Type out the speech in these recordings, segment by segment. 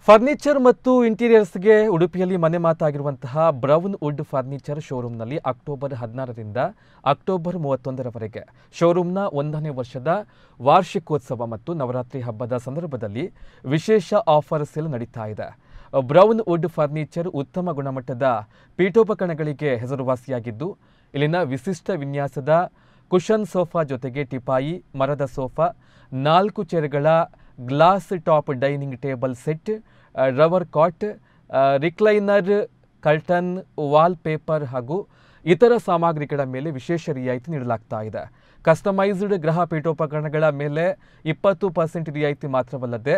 Furniture ಮತ್ತು ಇಂಟೀರಿಯರ್ಸ್ಗೆ ಉಡುಪಿಯಲ್ಲಿ ಮನೆ ಮಾತಾಗಿರುವಂತಹ ಬ್ರೌನ್ ವುಡ್ ಫರ್ನಿಚರ್ ಶೋರೂಮ್ನಲ್ಲಿ ಅಕ್ಟೋಬರ್ 16ರಿಂದ ಅಕ್ಟೋಬರ್ 31ರವರೆಗೆ ಶೋರೂಮ್ನ 1ನೇ ವರ್ಷದ ವಾರ್ಷಿಕೋತ್ಸವ ಮತ್ತು ನವರಾತ್ರಿ ಹಬ್ಬದ ಸಂದರ್ಭದಲ್ಲಿ ವಿಶೇಷ ಆಫರ್ ಸೇಲ್ ನಡೀತಾ ಇದೆ. ಬ್ರೌನ್ ವುಡ್ ಫರ್ನಿಚರ್ ಉತ್ತಮ ಗುಣಮಟ್ಟದ ಪೀಠೋಪಕರಣಗಳಿಗೆ ಹೆಸರುವಾಸಿಯಾಗಿದ್ದು, ಇಲ್ಲಿನ ವಿಶಿಷ್ಟ ವಿನ್ಯಾಸದ ಕುಷನ್ ಸೋಫಾ ಜೊತೆಗೆ ಟಿಪಾಯಿ, ಮರದ ಸೋಫಾ, 4 ಚೇರ್ಗಳ glass top dining table set, ರವರ್ cot, recliner, curtain, wallpaper ಹಾಗೂ ಇತರ ಸಾಮಗ್ರಿಗಳ ಮೇಲೆ ವಿಶೇಷ ರಿಯಾಯಿತಿ ನೀಡಲಾಗ್ತಾ ಇದೆ. ಕಸ್ಟಮೈಸ್ಡ್ ಗೃಹ ಪೀಠೋಪಕರಣಗಳ ಮೇಲೆ 20% ರಿಯಾಯಿತಿ ಮಾತ್ರವಲ್ಲದೆ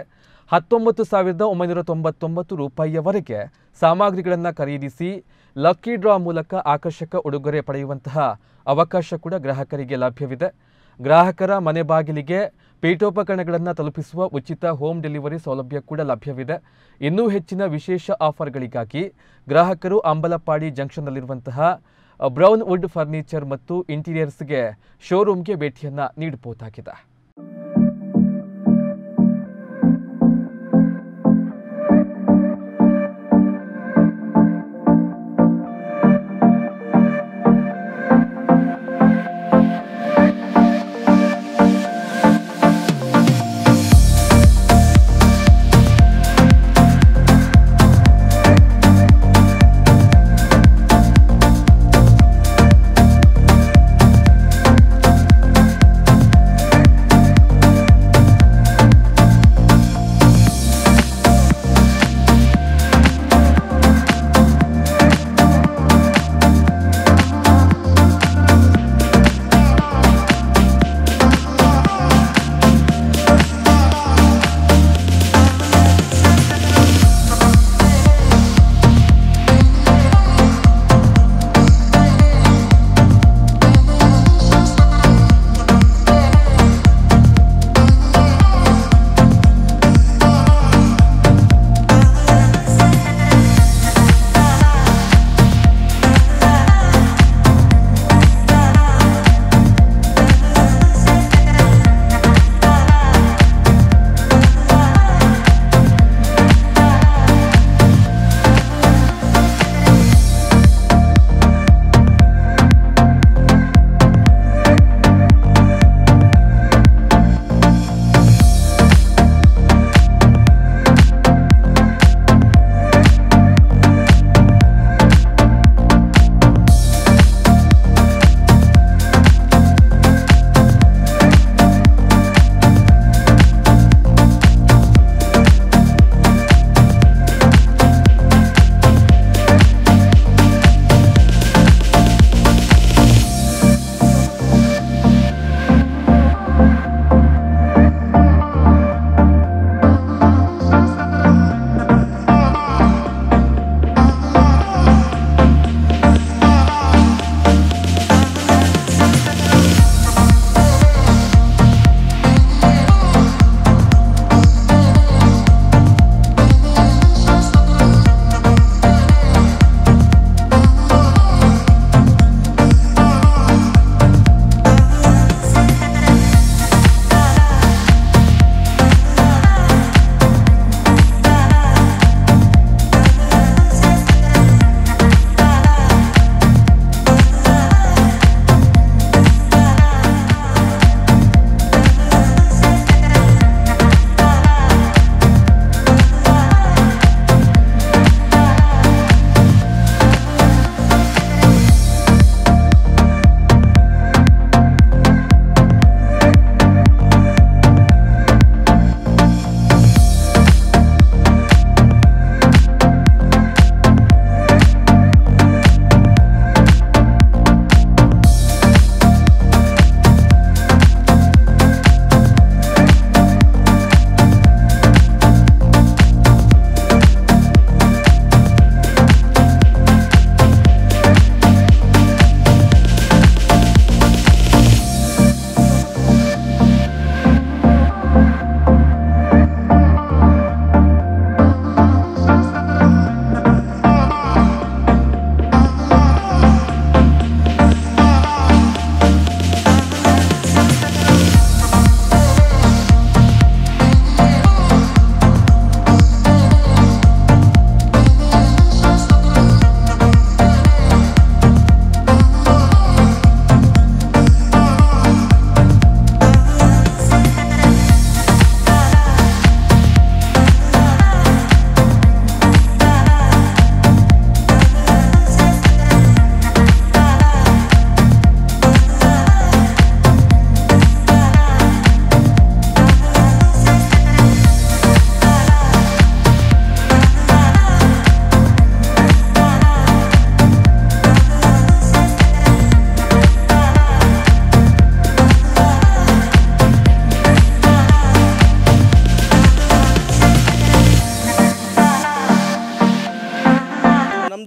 19,999 ರೂಪಾಯಿಯವರೆಗೆ ಸಾಮಗ್ರಿಗಳನ್ನು ಖರೀದಿಸಿ ಲಕ್ಕಿ ಡ್ರಾ ಮೂಲಕ ಆಕರ್ಷಕ ಉಡುಗೊರೆ ಪಡೆಯುವಂತಹ ಅವಕಾಶ ಕೂಡ ಗ್ರಾಹಕರಿಗೆ ಲಭ್ಯವಿದೆ. ಗ್ರಾಹಕರ ಮನೆ ಬಾಗಿಲಿಗೆ ಪೀಠೋಪಕರಣಗಳನ್ನು ತಲುಪಿಸುವ ಉಚಿತ ಹೋಮ್ ಡೆಲಿವರಿ ಸೌಲಭ್ಯ ಕೂಡ ಲಭ್ಯವಿದೆ. ಇನ್ನೂ ಹೆಚ್ಚಿನ ವಿಶೇಷ ಆಫರ್ಗಳಿಗಾಗಿ ಗ್ರಾಹಕರು ಅಂಬಲಪಾಡಿ ಜಂಕ್ಷನ್ನಲ್ಲಿರುವಂತಹ ಬ್ರೌನ್ ವುಡ್ ಫರ್ನಿಚರ್ ಮತ್ತು ಇಂಟೀರಿಯರ್ಸ್ಗೆ ಶೋರೂಮ್ಗೆ ಭೇಟಿಯನ್ನು ನೀಡಬಹುದಾಗಿದೆ.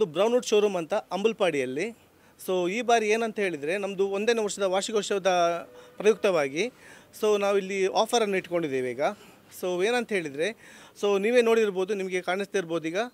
ನಮ್ಮದು ಬ್ರೌನ್ವುಡ್ ಶೋರೂಮ್ ಅಂತ ಅಂಬಲ್ಪಾಡಿಯಲ್ಲಿ. ಸೊ ಈ ಬಾರಿ ಏನಂತ ಹೇಳಿದರೆ, ನಮ್ಮದು 1ನೇ ವರ್ಷದ ವಾರ್ಷಿಕೋತ್ಸವದ ಪ್ರಯುಕ್ತವಾಗಿ ನಾವಿಲ್ಲಿ ಆಫರನ್ನು ಇಟ್ಕೊಂಡಿದ್ದೇವೆ ಈಗ. ಸೊ ಏನಂತ ಹೇಳಿದರೆ, ನೀವೇ ನೋಡಿರ್ಬೋದು, ನಿಮಗೆ ಕಾಣಿಸ್ತಾ ಇರ್ಬೋದು ಈಗ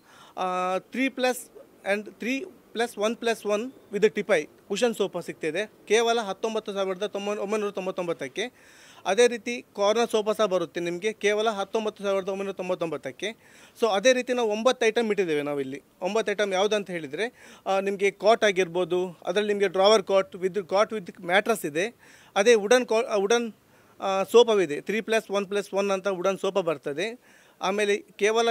3+1+1 ವಿತ್ ಟಿಪೈ ಕುಷನ್ ಸೋಫಾ ಸಿಗ್ತಿದೆ ಕೇವಲ 19,999ಕ್ಕೆ. ಅದೇ ರೀತಿ ಕಾರ್ನರ್ ಸೋಫಾ ಸಹ ಬರುತ್ತೆ ನಿಮಗೆ ಕೇವಲ 19,999ಕ್ಕೆ. ಸೊ ಅದೇ ರೀತಿ ನಾವು 9 ಐಟಮ್ ಇಟ್ಟಿದ್ದೇವೆ ನಾವಿಲ್ಲಿ. 9 ಐಟಮ್ ಯಾವುದಂತ ಹೇಳಿದರೆ, ನಿಮಗೆ ಕಾಟ್ ಆಗಿರ್ಬೋದು, ಅದರಲ್ಲಿ ನಿಮಗೆ ಡ್ರಾವರ್ ಕಾಟ್ ವಿತ್ ಮ್ಯಾಟ್ರಸ್ ಇದೆ. ಅದೇ ವುಡನ್ ಸೋಫಾವಿದೆ, 3+1+1 ಅಂತ ವುಡನ್ ಸೋಫಾ ಬರ್ತದೆ. ಆಮೇಲೆ ಕೇವಲ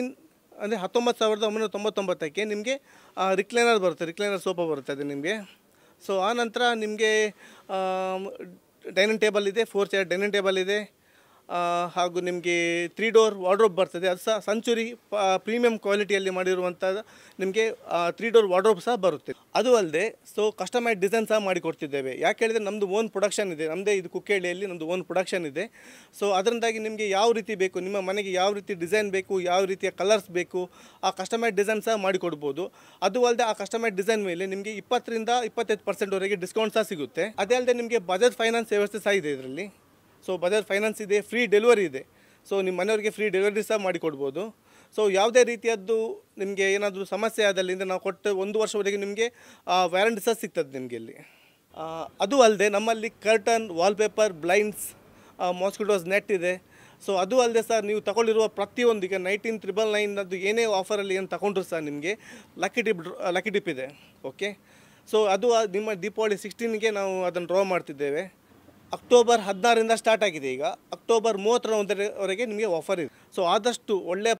19,999ಕ್ಕೆ ನಿಮಗೆ ರಿಕ್ಲೈನರ್ ಬರುತ್ತೆ, ರಿಕ್ಲೈನರ್ ಸೋಫಾ ಬರ್ತದೆ ನಿಮಗೆ. ಸೊ ಆ ನಂತರ ನಿಮಗೆ ಡೈನಿಂಗ್ ಟೇಬಲ್ ಇದೆ, 4 ಚೇರ್ ಡೈನಿಂಗ್ ಟೇಬಲ್ ಇದೆ. ಹಾಗೂ ನಿಮಗೆ 3 ಡೋರ್ ವಾರ್ಡ್ರೋಬ್ ಬರ್ತದೆ, ಅದು ಸಹ ಸೆಂಚುರಿ ಪ್ರೀಮಿಯಂ ಕ್ವಾಲಿಟಿಯಲ್ಲಿ ಮಾಡಿರುವಂಥ ನಿಮಗೆ 3 ಡೋರ್ ವಾರ್ಡ್ರೋಬ್ ಸಹ ಬರುತ್ತೆ. ಅದು ಅಲ್ಲದೆ ಕಸ್ಟಮೈಸ್ ಡಿಸೈನ್ ಸಹ ಮಾಡಿಕೊಡ್ತಿದ್ದೇವೆ. ಯಾಕೆ ಹೇಳಿದರೆ ನಮ್ಮದು ಓನ್ ಪ್ರೊಡಕ್ಷನ್ ಇದೆ, ನಮ್ಮದೇ ಇದು ಕುಕ್ಕೇಳಿಯಲ್ಲಿ ನಮ್ಮದು ಓನ್ ಪ್ರೊಡಕ್ಷನ್ ಇದೆ. ಸೊ ಅದರಿಂದಾಗಿ ನಿಮಗೆ ಯಾವ ರೀತಿ ಬೇಕು, ನಿಮ್ಮ ಮನೆಗೆ ಯಾವ ರೀತಿ ಡಿಸೈನ್ ಬೇಕು, ಯಾವ ರೀತಿಯ ಕಲರ್ಸ್ ಬೇಕು, ಆ ಕಸ್ಟಮೈಸ್ ಡಿಸೈನ್ ಸಹ ಮಾಡಿಕೊಡ್ಬೋದು. ಅದು ಅಲ್ಲದೆ ಆ ಕಸ್ಟಮೈಸ್ ಡಿಸೈನ್ ಮೇಲೆ ನಿಮಗೆ 20ರಿಂದ 25% ಡಿಸ್ಕೌಂಟ್ ಸಹ ಸಿಗುತ್ತೆ. ಅದೇ ಅಲ್ಲದೆ ನಿಮಗೆ ಬಜಾಜ್ ಫೈನಾನ್ಸ್ ವ್ಯವಸ್ಥೆ ಸಹ ಇದೆ ಇದರಲ್ಲಿ. ಸೊ ಬಜಾಜ್ ಫೈನಾನ್ಸ್ ಇದೆ, ಫ್ರೀ ಡೆಲಿವರಿ ಇದೆ. ಸೊ ನಿಮ್ಮ ಮನೆಯವರಿಗೆ ಫ್ರೀ ಡೆಲಿವರಿ ಸಹ ಮಾಡಿಕೊಡ್ಬೋದು. ಸೊ ಯಾವುದೇ ರೀತಿಯದ್ದು ನಿಮಗೆ ಏನಾದರೂ ಸಮಸ್ಯೆ ಆದಲ್ಲಿಂದ ನಾವು ಕೊಟ್ಟು 1 ವರ್ಷವರೆಗೆ ನಿಮಗೆ ವ್ಯಾರಂಟಿ ಸಹ ಸಿಗ್ತದೆ ನಿಮಗೆ ಇಲ್ಲಿ. ಅದು ಅಲ್ಲದೆ ನಮ್ಮಲ್ಲಿ curtain, wallpaper, blinds, mosquitoes net ಇದೆ. ಸೊ ಅದು ಅಲ್ಲದೆ ಸರ್, ನೀವು ತಗೊಂಡಿರುವ ಪ್ರತಿಯೊಂದಿಗೆ 19,999 ಏನೇ ಆಫರಲ್ಲಿ ಏನು ತಗೊಂಡ್ರು ಸಹ ನಿಮಗೆ ಲಕ್ಕಿ ಟಿಪ್ ಇದೆ. ಓಕೆ. ಸೊ ಅದು ನಿಮ್ಮ ದೀಪಾವಳಿ 16ಗೆ ನಾವು ಅದನ್ನು ಡ್ರಾ ಮಾಡ್ತಿದ್ದೇವೆ. ಅಕ್ಟೋಬರ್ 16ರಿಂದ ಸ್ಟಾರ್ಟ್ ಆಗಿದೆ ಈಗ. ಅಕ್ಟೋಬರ್ 31ರವರೆಗೆ ನಿಮಗೆ ಆಫರ್ ಇದೆ. ಸೊ ಆದಷ್ಟು ಒಳ್ಳೆಯ